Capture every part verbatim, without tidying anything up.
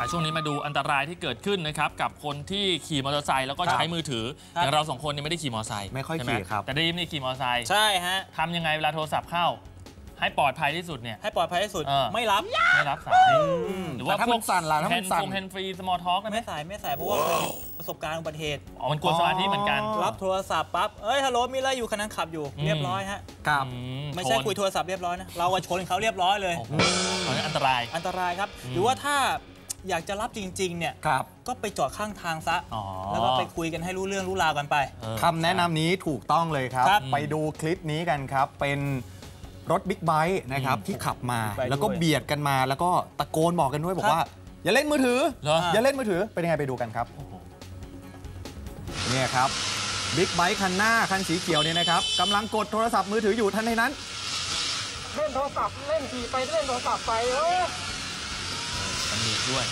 ช่วงนี้มาดูอันตรายที่เกิดขึ้นนะครับกับคนที่ขี่มอเตอร์ไซค์แล้วก็ใช้มือถืออย่างเราสองคนนี่ไม่ได้ขี่มอเตอร์ไซค์ไม่ค่อยขี่ครับแต่ดีมนี่ขี่มอเตอร์ไซค์ใช่ฮะทำยังไงเวลาโทรศัพท์เข้าให้ปลอดภัยที่สุดเนี่ยให้ปลอดภัยที่สุดไม่รับไม่รับสายหรือว่าพวกสั่นล่ะถ้ามันสั่นแฮนด์ฟรีสมอลท็อกไม่สายไม่สายเพราะว่าเป็นประสบการณ์อุบัติเหตุอ๋อมันกวนสมาธิเหมือนกันรับโทรศัพท์ปั๊บเอ้ยฮัลโหลมีอะไรอยู่ขณะขับอยู่เรียบร้อยฮะครับไม่ใช่คุยโทรศัพท์เรียบร้อยนะเราชนเขาเรียบร้อยเลยอันตรายอันตรายครับหรือว่าถ้าอยากจะรับจริงๆเนี่ยก็ไปจอดข้างทางซะแล้วก็ไปคุยกันให้รู้เรื่องรู้ราวกันไปคำแนะนำนี้ถูกต้องเลยครับไปดูคลิปนี้กันครับเป็นรถบิ๊กไบค์นะครับที่ขับมาแล้วก็เบียดกันมาแล้วก็ตะโกนบอกกันด้วยบอกว่าอย่าเล่นมือถืออย่าเล่นมือถือเป็นยังไงไปดูกันครับเนี่ยครับบิ๊กไบค์คันหน้าคันสีเขียวเนี่ยนะครับกำลังกดโทรศัพท์มือถืออยู่ทันใดนั้นเล่นโทรศัพท์เล่นขี่ไปเล่นโทรศัพท์ไปเออมันมีด้วย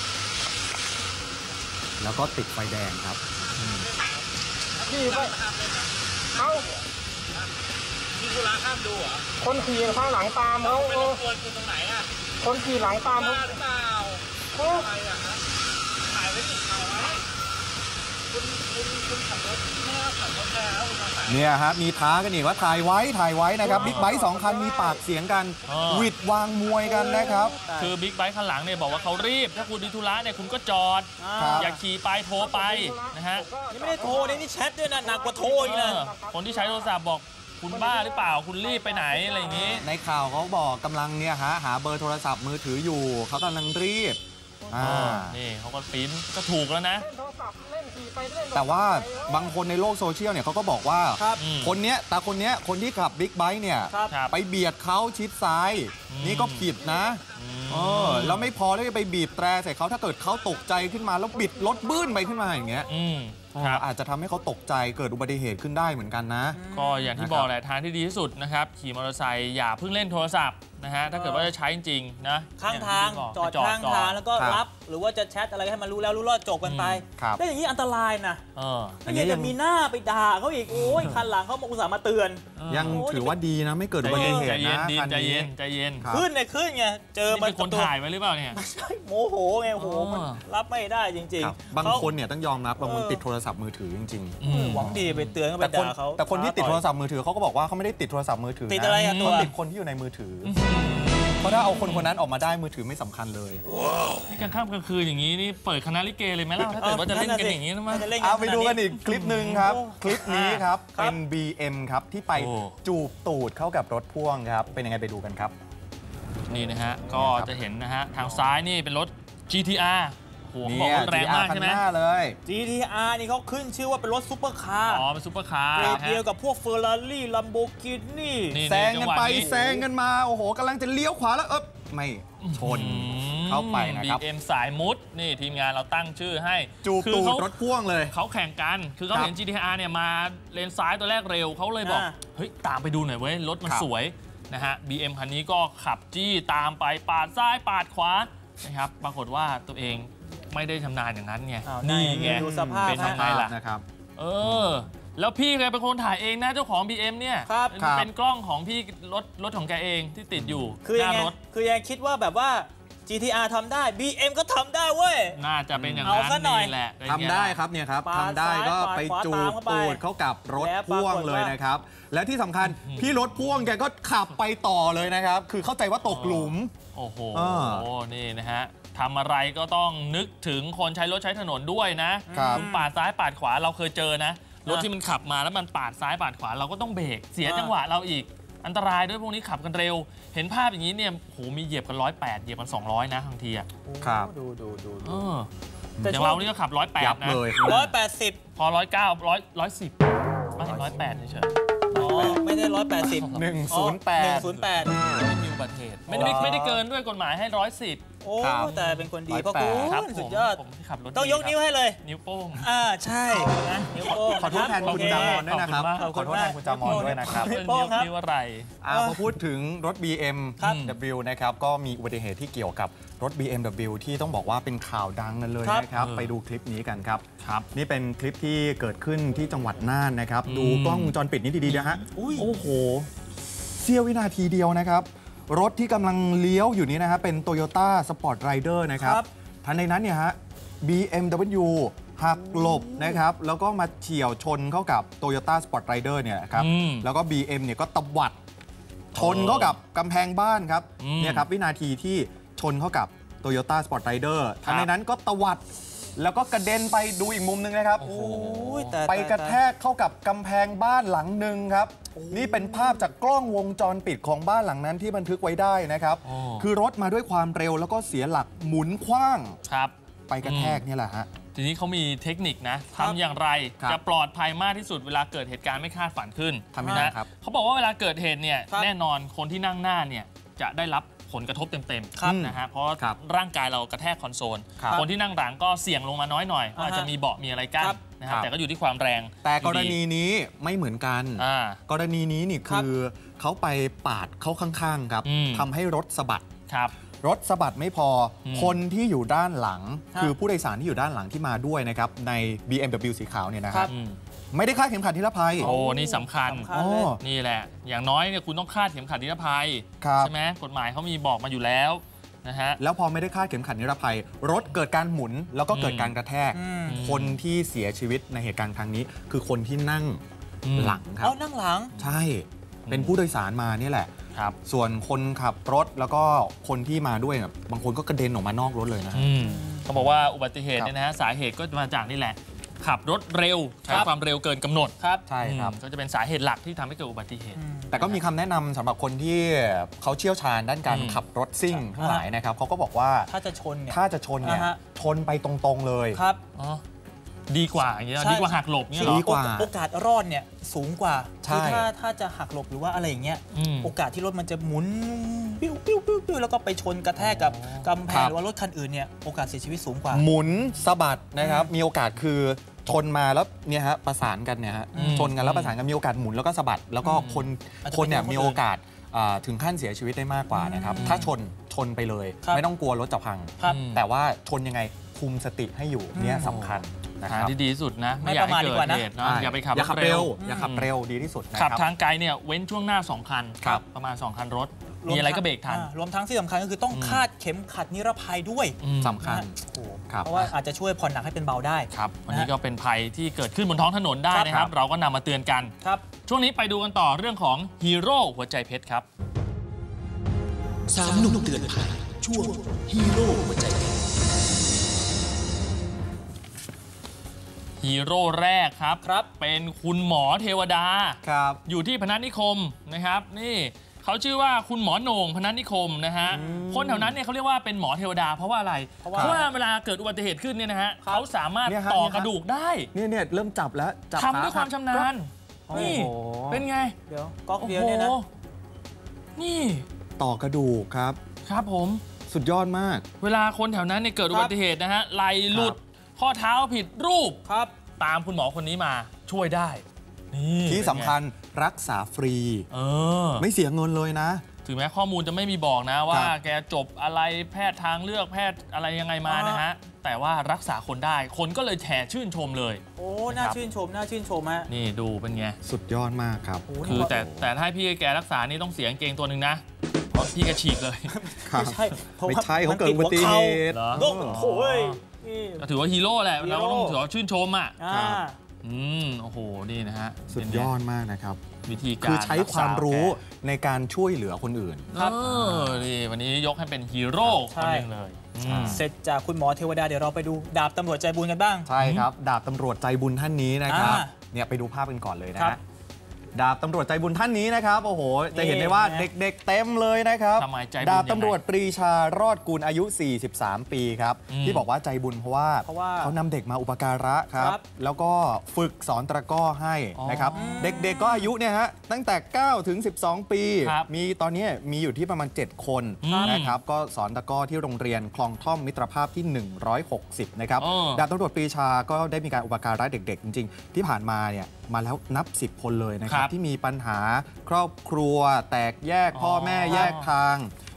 แล้วก็ติดไฟแดงครับขี่ไปเขามีธุระข้ามดูเหรอคนขี่ข้างหลังตามเขาไปรบกวนคุณตรงไหนอ่ะคนขี่หลังตามเขาหรือเปล่าอะไรอ่ะฮะถ่ายไว้ติดเขาไว้คุณคุณคุณขับรถไม่ได้ขับรถแล้วเนี่ยฮะมีท้ากันอีกว่าถ่ายไว้ถ่ายไว้นะครับบิ๊กไบค์สองคันมีปากเสียงกันวิดวางมวยกันนะครับคือบิ๊กไบค์ข้างหลังเนี่ยบอกว่าเขารีบถ้าคุณมีธุระเนี่ยคุณก็จอดอย่าขี่ไปโทรไปนะฮะนี่ไม่ได้โทรนี่แชทด้วยนะหนักกว่าโทรอีกนะคนที่ใช้โทรศัพท์บอกคุณบ้าหรือเปล่าคุณรีบไปไหนอะไรอย่างนี้ในข่าวเขาบอกกำลังเนี่ยฮะหาเบอร์โทรศัพท์มือถืออยู่เขากำลังรีบอ่านี่เขาก็ปิ้นก็ถูกแล้วนะแต่ว่าบางคนในโลกโซเชียลเนี่ยเขาก็บอกว่าคนเนี้ยแต่คนเนี้ยคนที่ขับบิ๊กไบค์เนี่ยไปเบียดเขาชิดซ้ายนี่ก็ผิดนะเออแล้วไม่พอที่จะไปบีบแตรใส่เขาถ้าเกิดเขาตกใจขึ้นมาแล้วบิดรถบื้นไปขึ้นมาอย่างเงี้ยอาจจะทำให้เขาตกใจเกิดอุบัติเหตุขึ้นได้เหมือนกันนะก็อย่างที่บอกแหละทางที่ดีที่สุดนะครับขี่มอเตอร์ไซค์อย่าเพิ่งเล่นโทรศัพท์นะฮะถ้าเกิดว่าจะใช้จริงๆนะข้างทางจอดข้างทางแล้วก็รับหรือว่าจะแชทอะไรให้มันรู้แล้วรู้รอดจบกันไปแล้วอย่างนี้อันตรายนะไม่ใช่จะมีหน้าไปด่าเขาอีกโอ้ยคันหลังเขาอุตส่าห์มาเตือนยังถือว่าดีนะไม่เกิดอุบัติเหตุนะใจเย็นใจเย็นขึ้นเนี่ยขึ้นไงเจอมันคนถ่ายไว้หรือเปล่าเนี่ยโมโหไงโหมันรับไม่ได้จริงๆบางคนเนี่ยต้องยอมรับบางคนติดโทรศัพท์มือถือจริงๆหวังดีไปเตือนเขาไปด่าเขาแต่คนที่ติดโทรศัพท์มือถือเขาก็บอกว่าเขาไม่ได้ติดโทรศัพท์มือถือติดอะไรกันตัวติดคนที่อยู่ในมือถือเพราะถ้าเอาคนคนนั้นออกมาได้มือถือไม่สำคัญเลยนี่กลางค่ำกลางคืนอย่างนี้นี่เปิดคณะลิเกเลยไหมล่ะถ้าเกิดว่าจะเล่นกันอย่างนี้นะมั้งเอาไปดูกันอีกคลิปหนึ่งครับคลิปนี้ครับเป็น บี เอ็ม ครับที่ไปจูบตูดเข้ากับรถพ่วงครับเป็นยังไงไปดูกันครับนี่นะฮะก็จะเห็นนะฮะทางซ้ายนี่เป็นรถ จี ที อาร์นี่บอกแรงมากใช่ไหมเลยจี ที อาร์ นี่เขาขึ้นชื่อว่าเป็นรถซุปเปอร์คาร์อ๋อเป็นซุปเปอร์คาร์เดียวกับพวกเฟอร์รารี่ลัมโบกินี่แซงกันไปแซงกันมาโอ้โหกำลังจะเลี้ยวขวาแล้วเอ๊บไม่ชนเข้าไปนะครับบี เอ็ม สายมุดนี่ทีมงานเราตั้งชื่อให้จูบตูดรถพ่วงเลยเขาแข่งกันคือเขาเห็น จี ที อาร์ เนี่ยมาเลนซ้ายตัวแรกเร็วเขาเลยบอกเฮ้ยตามไปดูหน่อยเว้ยรถมันสวยนะฮะ บี เอ็ม คันนี้ก็ขับจี้ตามไปปาดซ้ายปาดขวานะครับปรากฏว่าตัวเองไม่ได้ชำนาญอย่างนั้นไงนี่ไงดูสภาพเป็นยังไงล่ะนะครับเออแล้วพี่แกเป็นคนถ่ายเองนะเจ้าของ บี เอ็ม เนี่ยเป็นกล้องของพี่รถรถของแกเองที่ติดอยู่หน้ารถคือยังคิดว่าแบบว่า จี ที อาร์ ทำได้ บี เอ็ม ก็ทำได้เว้ยน่าจะเป็นอย่างนั้นนี่แหละทำได้ครับเนี่ยครับทำได้ก็ไปจูบตูดเข้ากับรถพ่วงเลยนะครับและที่สำคัญพี่รถพ่วงแกก็ขับไปต่อเลยนะครับคือเข้าใจว่าตกหลุมโอ้โหนี่นะฮะทำอะไรก็ต้องนึกถึงคนใช้รถใช้ถนนด้วยนะคุณปาดซ้ายปาดขวาเราเคยเจอนะรถที่มันขับมาแล้วมันปาดซ้ายปาดขวาเราก็ต้องเบรกเสียจังหวะเราอีกอันตรายด้วยพวกนี้ขับกันเร็วเห็นภาพอย่างนี้เนี่ยโหมีเหยียบกันร้อยแปดเหยียบกันสองร้อยนะบางทีอ่ะครับดูดูดูแต่อย่างเรานี่ก็ขับร้อยแปดนะร้อยแปดสิบพอร้อยเก้าร้อยร้อยสิบไม่ถึงร้อยแปดเฉยอ๋อไม่ได้ร้อยแปดสิบหนึ่งศูนย์แปดหนึ่งศูนย์แปดไม่มีอุบัติเหตุไม่ได้ไม่ได้เกินด้วยกฎหมายให้ร้อยสิบโอ้แต่เป็นคนดีเพราะคุณสุดยอดต้องยกนิ้วให้เลยนิ้วโป้งอ่าใช่นะนิ้วโป้งขอโทษแทนคุณจามอนด้วยนะครับขอโทษแทนคุณจามอนด้วยนะครับนิ้วโป้งครับนิ้วอะไรอ่าพอพูดถึงรถ บี เอ็ม ดับเบิลยู นะครับก็มีอุบัติเหตุที่เกี่ยวกับรถ บี เอ็ม ดับเบิลยู ที่ต้องบอกว่าเป็นข่าวดังกันเลยนะครับไปดูคลิปนี้กันครับนี่เป็นคลิปที่เกิดขึ้นที่จังหวัดน่านนะครับดูกล้องวงจรปิดนี้ดีๆนะฮะโอ้โหเสี้ยววินาทีเดียวนะครับรถที่กำลังเลี้ยวอยู่นี้นะครับเป็น Toyota Sport Rider นะครับทันใดนั้นเนี่ยฮะ บี เอ็ม ดับเบิลยู หักหลบนะครับแล้วก็มาเฉี่ยวชนเข้ากับ Toyota Sport Rider เนี่ยครับแล้วก็ บี เอ็ม เนี่ยก็ตวัดชนเข้ากับกำแพงบ้านครับเนี่ยครับวินาทีที่ชนเข้ากับ Toyota Sport Rider ทันใดนั้นก็ตวัดแล้วก็กระเด็นไปดูอีกมุมนึงนะครับไปกระแทกเข้ากับกำแพงบ้านหลังหนึ่งครับนี่เป็นภาพจากกล้องวงจรปิดของบ้านหลังนั้นที่บันทึกไว้ได้นะครับคือรถมาด้วยความเร็วแล้วก็เสียหลักหมุนคว้างไปกระแทกนี่แหละฮะทีนี้เขามีเทคนิคนะทำอย่างไรจะปลอดภัยมากที่สุดเวลาเกิดเหตุการณ์ไม่คาดฝันขึ้นทำยังไงครับเขาบอกว่าเวลาเกิดเหตุเนี่ยแน่นอนคนที่นั่งหน้าเนี่ยจะได้รับผลกระทบเต็มๆนะฮะเพราะร่างกายเรากระแทกคอนโซลคนที่นั่งหลังก็เสี่ยงลงมาน้อยหน่อยอาจจะมีเบาะมีอะไรกั้นนะครับแต่ก็อยู่ที่ความแรงแต่กรณีนี้ไม่เหมือนกันกรณีนี้นี่คือเขาไปปาดเข้าข้างๆครับทำให้รถสะบัดรถสะบัดไม่พอคนที่อยู่ด้านหลังคือผู้โดยสารที่อยู่ด้านหลังที่มาด้วยนะครับใน บี เอ็ม ดับเบิลยู สีขาวเนี่ยนะครับไม่ได้คาดเข็มขัดนิรภัยโอ้นี่สำคัญนี่แหละอย่างน้อยเนี่ยคุณต้องคาดเข็มขัดนิรภัยใช่ไหมกฎหมายเขามีบอกมาอยู่แล้วนะฮะแล้วพอไม่ได้คาดเข็มขัดนิรภัยรถเกิดการหมุนแล้วก็เกิดการกระแทกคนที่เสียชีวิตในเหตุการณ์ครั้งนี้คือคนที่นั่งหลังครับอ๋อนั่งหลังใช่เป็นผู้โดยสารมานี่แหละส่วนคนขับรถแล้วก็คนที่มาด้วยบางคนก็กระเด็นออกมานอกรถเลยนะเขาบอกว่าอุบัติเหตุเนี่ยนะฮะสาเหตุก็มาจากนี่แหละขับรถเร็วใช้ความเร็วเกินกำหนดครับใช่ครับก็จะเป็นสาเหตุหลักที่ทำให้เกิดอุบัติเหตุแต่ก็มีคำแนะนำสำหรับคนที่เขาเชี่ยวชาญด้านการขับรถซิ่งทั้งหลายนะครับเขาก็บอกว่าถ้าจะชนเนี่ยถ้าจะชนเนี่ยชนไปตรงๆเลยครับดีกว่าอย่างเงี้ยดีกว่าหักหลบเนี่ยหรอโอกาสรอดเนี่ยสูงกว่าคือถ้าถ้าจะหักหลบหรือว่าอะไรอย่างเงี้ยโอกาสที่รถมันจะหมุนปิ้วปิ้วปิ้วปิ้วแล้วก็ไปชนกระแทกกับกำแพงหรือว่ารถคันอื่นเนี่ยโอกาสเสียชีวิตสูงกว่าหมุนสะบัดนะครับมีโอกาสคือชนมาแล้วเนี่ยฮะประสานกันเนี่ยฮะชนกันแล้วประสานกันมีโอกาสหมุนแล้วก็สะบัดแล้วก็คนคนเนี่ยมีโอกาสถึงขั้นเสียชีวิตได้มากกว่านะครับถ้าชนชนไปเลยไม่ต้องกลัวรถจะพังแต่ว่าชนยังไงคุมสติให้อยู่เนี่ยสำคัญนะครับที่ดีที่สุดนะไม่อยากให้เกิดเหตุนะอย่าไปขับเร็วอย่าขับเร็วดีที่สุดขับทางไกลเนี่ยเว้นช่วงหน้าสองคันประมาณสองคันรถมีอะไรก็เบรกทันรวมทั้งที่สำคัญก็คือต้องคาดเข็มขัดนิรภัยด้วยสำคัญเพราะว่าอาจจะช่วยผ่อนหนักให้เป็นเบาได้ครับวันนี้ก็เป็นภัยที่เกิดขึ้นบนท้องถนนได้นะครับเราก็นำมาเตือนกันครับช่วงนี้ไปดูกันต่อเรื่องของฮีโร่หัวใจเพชรครับสามหนุ่มเตือนภัยช่วงฮีโร่หัวใจเพชรฮีโร่แรกครับครับเป็นคุณหมอเทวดาครับอยู่ที่พนัสนิคมนะครับนี่เขาชื่อว่าคุณหมอโหน่งพนัสนิคมนะฮะคนแถวนั้นเนี่ยเขาเรียกว่าเป็นหมอเทวดาเพราะว่าอะไรเพราะว่าเวลาเกิดอุบัติเหตุขึ้นเนี่ยนะฮะเขาสามารถต่อกระดูกได้เนี่ยเนี่ยเริ่มจับแล้วทำด้วยความชำนาญนี่เป็นไงเดี๋ยวก๊อกเดียวเนี่ยนะนี่ต่อกระดูกครับครับผมสุดยอดมากเวลาคนแถวนั้นเนี่ยเกิดอุบัติเหตุนะฮะไหลหลุดข้อเท้าผิดรูปครับตามคุณหมอคนนี้มาช่วยได้ที่สำคัญรักษาฟรีเออไม่เสียเงินเลยนะถึงแม้ข้อมูลจะไม่มีบอกนะว่าแกจบอะไรแพทย์ทางเลือกแพทย์อะไรยังไงมานะฮะแต่ว่ารักษาคนได้คนก็เลยแห่ชื่นชมเลยโอ้น่าชื่นชมน่าชื่นชมฮะนี่ดูเป็นไงสุดยอดมากครับคือแต่แต่ถ้าพี่แกรักษานี่ต้องเสียเกงตัวหนึ่งนะเพราะพี่แกฉีกเลยไม่ใช่ไม่ใช่เขาเกิดอุบัติเหตุโอ้โหก็ถือว่าฮีโร่แหละเราต้องถือว่าชื่นชมอ่ะอืมโอ้โหนี่นะฮะสุดยอดมากนะครับวิธีการคือใช้ความรู้ในการช่วยเหลือคนอื่นครับนี่วันนี้ยกให้เป็นฮีโร่คนหนึ่งเลยเสร็จจากคุณหมอเทวดาเดี๋ยวเราไปดูดาบตำรวจใจบุญกันบ้างใช่ครับดาบตำรวจใจบุญท่านนี้นะครับเนี่ยไปดูภาพกันก่อนเลยนะฮะดาบตำรวจใจบุญท่านนี้นะครับโอ้โหจะเห็นได้ว่าเด็กๆเต็มเลยนะครับดาบตำรวจปรีชารอดกุลอายุสี่สิบสามปีครับที่บอกว่าใจบุญเพราะว่าเขานำเด็กมาอุปการะครับแล้วก็ฝึกสอนตะกร้อให้นะครับเด็กๆก็อายุเนี่ยฮะตั้งแต่เก้าถึงสิบสองปีมีตอนนี้มีอยู่ที่ประมาณเจ็ดคนนะครับก็สอนตะกร้อที่โรงเรียนคลองท่อมมิตรภาพที่หนึ่งร้อยหกสิบนะครับดาบตำรวจปรีชาก็ได้มีการอุปการะเด็กๆจริงๆที่ผ่านมาเนี่ยมาแล้วนับสิบคนเลยนะครับที่มีปัญหาครอบครัวแตกแยกพ่อแม่แยกทาง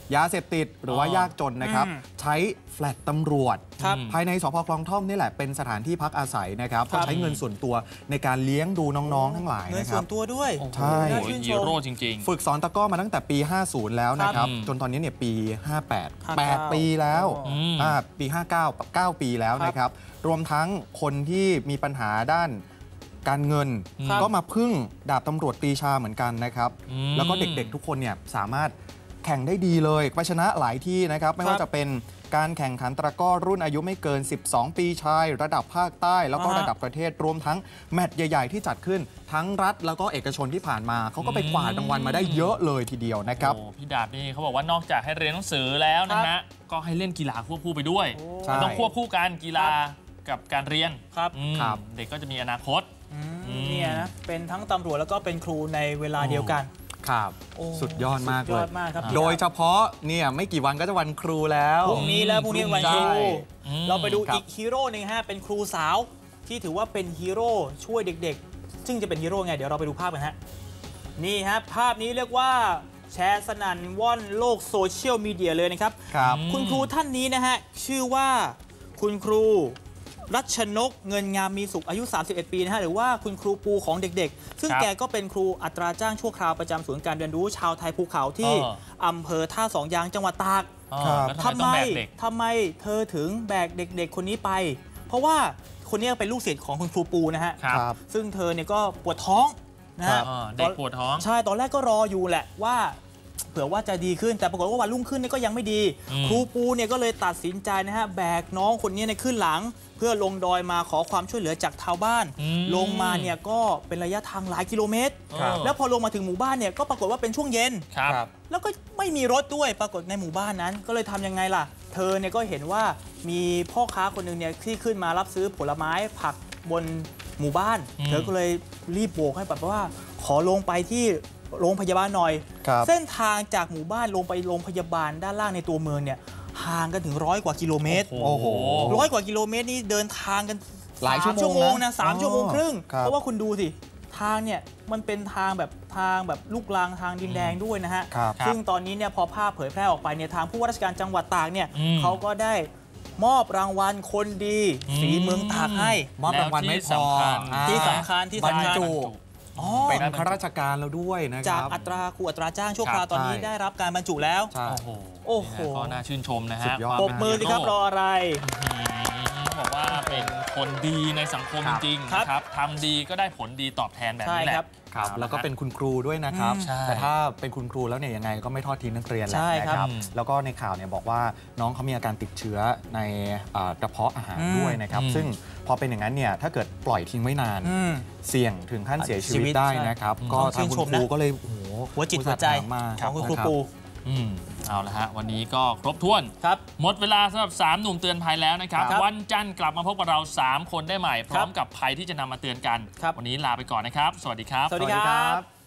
ยาเสพติดหรือว่ายากจนนะครับใช้แฟลตตำรวจภายในสภ.คลองท่อมนี่แหละเป็นสถานที่พักอาศัยนะครับใช้เงินส่วนตัวในการเลี้ยงดูน้องๆทั้งหลายเงินนะคส่รัวบนตัวด้วยใช่ฮีโร่จริงๆฝึกสอนตะกร้อมาตั้งแต่ปี ห้าสิบ แล้วนะครับ จนตอนนี้เนี่ยปี ห้าแปด แปด ปีแล้วอ่าปี ห้าเก้า เก้า ปีแล้วนะครับรวมทั้งคนที่มีปัญหาด้านการเงินก็มาพึ่งดาบตำรวจปรีชาเหมือนกันนะครับแล้วก็เด็กๆทุกคนเนี่ยสามารถแข่งได้ดีเลยไปชนะหลายที่นะครับไม่ว่าจะเป็นการแข่งขันตะกร้อรุ่นอายุไม่เกิน สิบสอง ปีชายระดับภาคใต้แล้วก็ระดับประเทศรวมทั้งแมตช์ใหญ่ๆที่จัดขึ้นทั้งรัฐแล้วก็เอกชนที่ผ่านมาเขาก็ไปกวาดรางวัลมาได้เยอะเลยทีเดียวนะครับโอ้พี่ดาบนี่เขาบอกว่านอกจากให้เรียนหนังสือแล้วนะฮะก็ให้เล่นกีฬาควบคู่ไปด้วยมันต้องควบคู่กันกีฬากับการเรียนครับครับเด็กก็จะมีอนาคตเนี่ยนะเป็นทั้งตำรวจแล้วก็เป็นครูในเวลาเดียวกันครับโอ้สุดยอดมากสุดเลยยอดมากครับโดยเฉพาะเนี่ยไม่กี่วันก็จะวันครูแล้วพรุ่งนี้แล้วพรุ่งนี้วันครูใช่เราไปดูครับอีกฮีโร่หนึ่งฮะเป็นครูสาวที่ถือว่าเป็นฮีโร่ช่วยเด็กๆ ซึ่งจะเป็นฮีโร่ไงเดี๋ยวเราไปดูภาพกันฮะนี่ฮะภาพนี้เรียกว่าแชร์สนั่นว่อนโลกโซเชียลมีเดียเลยนะครับครับคุณครูท่านนี้นะฮะชื่อว่าคุณครูรัชนกเงินงามมีสุขอายุ สามสิบเอ็ด ปีนะฮะหรือว่าคุณครูปูของเด็กๆ ซึ่งครับแกก็เป็นครูอัตราจ้างชั่วคราวประจำศูนย์การเรียนรู้ชาวไทยภูเขาที่เอออำเภอท่าสองยางจังหวัดตากครับแล้วทำทำไมไมต้องแบกเด็กทำไมเธอถึงแบกเด็กๆ คนนี้ไป เพราะว่าคนนี้เป็นลูกศิษย์ของคุณครูปูนะฮะครับครับซึ่งเธอเนี่ยก็ปวดท้องนะฮะอ่าเด็กปวดท้องใช่ตอนแรกก็รออยู่แหละว่าเผื่อว่าจะดีขึ้นแต่ปรากฏว่าวันรุ่งขึ้นเนี่ยก็ยังไม่ดีอืมครูปูเนี่ยก็เลยตัดสินใจนะฮะแบกน้องคนนี้เนี่ยขึ้นหลัง เพื่อลงดอยมาขอความช่วยเหลือจากชาวบ้านอืมลงมาเนี่ยก็เป็นระยะทางหลายกิโลเมตรครับแล้วพอลงมาถึงหมู่บ้านเนี่ยก็ปรากฏว่าเป็นช่วงเย็นครับครับแล้วก็ไม่มีรถด้วยปรากฏในหมู่บ้านนั้น ก็เลยทำยังไงล่ะ เธอเนี่ยก็เห็นว่ามีพ่อค้าคนหนึ่งเนี่ยที่ขึ้นมารับซื้อผลไม้ผักบนหมู่บ้านอืมเธอก็เลยรีบโบกให้แบบว่า ขอลงไปที่โรงพยาบาลหน่อยครับเส้นทางจากหมู่บ้านลงไปโรงพยาบาลด้านล่างในตัวเมืองเนี่ยห่างกันถึงร้อยกว่ากิโลเมตรโอ้โหร้อยกว่ากิโลเมตรนี่เดินทางกันหลายชั่วโมงสชั่วโมงนะนะสามอ๋อชั่วโมงครึ่งครับเพราะว่าคุณดูสิทางเนี่ยมันเป็นทางแบบทางแบบลูกรังทางดินแดงด้วยนะฮะครับซึ่งตอนนี้เนี่ยพอภาพเผยแพร่ออกไปเนี่ยทางผู้ว่าราชการจังหวัดตากเนี่ยอืมเขาก็ได้มอบรางวัลคนดีอืมสีเมืองตากให้มอบรางวัลไม่พอแล้วที่สำคัญอ่าที่สำคัญที่บรรสำคัญจุอ๋อเป็นข้าราชการแล้วด้วยนะคจากรับอัตราครูอัตราจ้างชั่วคราวครับตอนนี้ใช่ได้รับการบรรจุแล้วใช่โอ้โหโอ้โหนี่นะก็น่าชื่นชมนะสุฮะดยอดปรบมือสิครับรออะไรเขาบอกว่าเป็นคนดีในสังคมครับจริงๆครับนะครับทำดีก็ได้ผลดีตอบแทนแบบนี้แหละใช่ครับครับอาะแล้วก็เป็นคุณครูด้วยนะครับอืมใช่แต่ถ้าเป็นคุณครูแล้วเนี่ยยังไงก็ไม่ทอดทิ้งนักเรียนแหละใช่นะครับ ครับอืมแล้วก็ในข่าวเนี่ยบอกว่าน้องเขามีอาการติดเชื้อในเอ่อกระเพาะอาหารอืมด้วยนะครับอืมซึ่งพอเป็นอย่างนั้นเนี่ยถ้าเกิดปล่อยทิ้งไว้นานอืมเสี่ยงถึงขั้นเสียชีชีวิวิตตได้ใช่นะครับอืมก็ต้องชื่ทางนคุชณมครูนะก็เลยโอ้โหหัวจิตหัวใจอุตส่าห์ถามมาของคุณครูนะรับปูอืมเอาละฮะวันนี้ก็ครบถ้วนครับหมดเวลาสำหรับสามหนุ่มเตือนภัยแล้วนะครับครับวันจันทร์กลับมาพบกับเราสามคนได้ใหม่ พร้อมกับภัยที่จะนำมาเตือนกันครับวันนี้ลาไปก่อนนะครับ สวัสดีครับสวัสดีครับ